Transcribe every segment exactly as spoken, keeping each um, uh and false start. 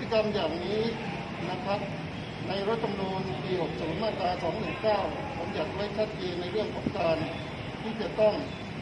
ติกรรมอย่างนี้นะครับในรัฐธรรมนูญปี หกสิบ มาตรา สองหนึ่งเก้า บัญญัติไว้ชัดเจนในเรื่องของการที่จะต้อง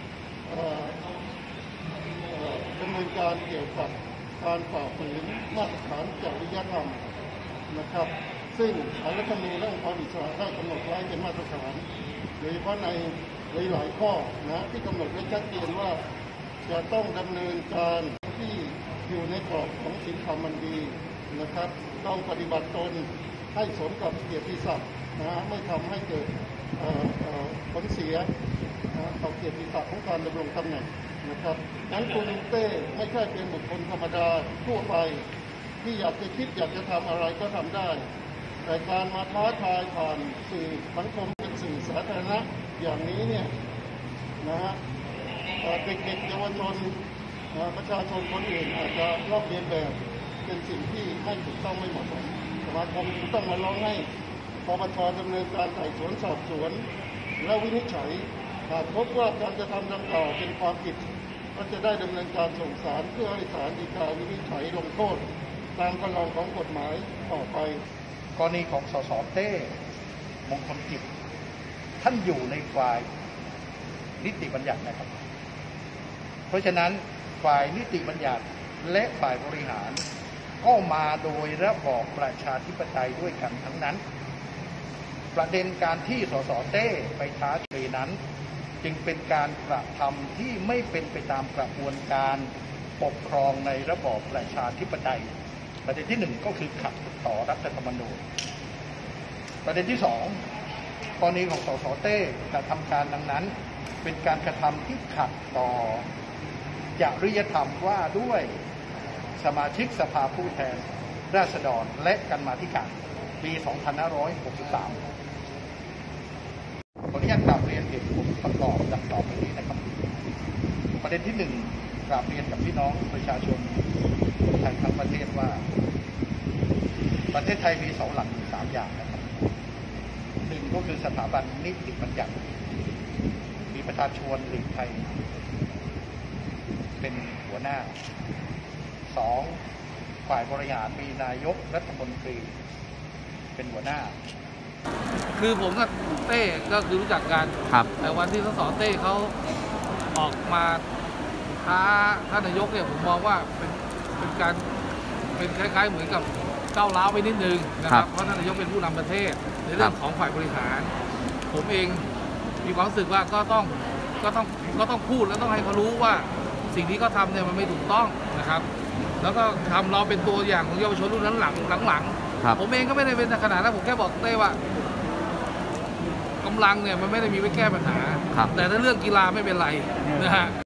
ดำเนินการเกี่ยวกับการฝ่าฝืนมาตรฐานจริยธรรมนะครับซึ่งสารรัฐธรรมนูญและองค์กรอิสระได้กำหนดไว้เป็นมาตรฐานโดยเฉพาะในหลายๆข้อนะที่กำหนดไว้ชัดเจนว่าจะต้องดำเนินการที่อยู่ในกรอบของศีลธรรมอันดีนะครับต้องปฏิบัติตนให้สมกับเกียรติศักดิ์นะไม่ทำให้เกิดผลเสียต่อเกียรติศักดิ์ของการดำรงตำแหน่งนะครับนั้นคุณเต้ไม่ใช่เป็นบุคคลธรรมดาทั่วไปที่อยากจะคิดอยากจะทำอะไรก็ทำได้แต่การมาท้าทายผ่านสื่อสังคมเป็นสื่อสาธารณะอย่างนี้เนี่ยนะฮะเด็กๆเยาวชนประชาชนคนอื่นอาจจะลอกเลียนแบบเป็นสิ่งที่ไม่ถูกต้องไม่เหมาะสมสมาคมต้องมาร้องให้ปปชดำเนินการไต่สวนสอบสวนและวินิจฉัยหากพบว่าการกระทำดังกล่าวเป็นความผิดก็จะได้ดำเนินการส่งศาลเพื่อให้ศาลฎีกาวินิจฉัยลงโทษตามคำร้องของกฎหมายต่อไปกรณีของสสเต้มงคลกิจท่านอยู่ในฝ่ายนิติบัญญัตินะครับเพราะฉะนั้นฝ่ายนิติบัญญัติและฝ่ายบริหารก็มาโดยระบอบประชาธิปไตยด้วยกันทั้งนั้นประเด็นการที่สสเต้ไปท้าทายนั้นจึงเป็นการกระทำที่ไม่เป็นไปตามกระบวนการปกครองในระบอบประชาธิปไตยประเด็นที่หนึ่งก็คือขัดต่อรัฐธรรมนูญประเด็นที่สองกรณีของสสเต้กระทำการดังนั้นเป็นการกระทำที่ขัดต่อจริยธรรมว่าด้วยสมาชิกสภาผู้แทนราษฎรและกรรมาธิการปี สองพันห้าร้อยหกสิบสาม ขออนุญาตกราบเรียนเหตุผลประกอบดังต่อไปนี้นะครับประเด็นที่หนึ่งกราบเรียนกับพี่น้องประชาชนไทยทั้งประเทศว่าประเทศไทยมีเสาหลักสามอย่างนะครับหนึ่งก็คือสถาบันนิติบัญญัติมีประธานชวนหลีกภัยเป็นหัวหน้าสองฝ่ายบริหารมีนายกรัฐมนตรีเป็นหัวหน้าคือผมกับเต้ก็คือรู้จักกันแต่วันที่สสเต้เขาออกมาท้าท่านนายกเนี่ยผมมองว่าเป็นเป็นการเป็นคล้ายๆเหมือนกับก้าวร้าวไปนิดนึงนะครับเพราะท่านนายกเป็นผู้นำประเทศในเรื่องของฝ่ายบริหารผมเองมีความรู้สึกว่าก็ต้องก็ต้องก็ต้องพูดแล้วต้องให้เขารู้ว่าสิ่งที่เขาทำเนี่ยมันไม่ถูกต้องนะครับแล้วก็ทำเราเป็นตัวอย่างของเยาวชนรุ่นนั้นหลังหลังๆผมเองก็ไม่ได้เป็นขนาดนั้นผมแค่บอกเต้ว่ากำลังเนี่ยมันไม่ได้มีไว้แก้ปัญหาแต่ถ้าเรื่องกีฬาไม่เป็นไรนะฮะ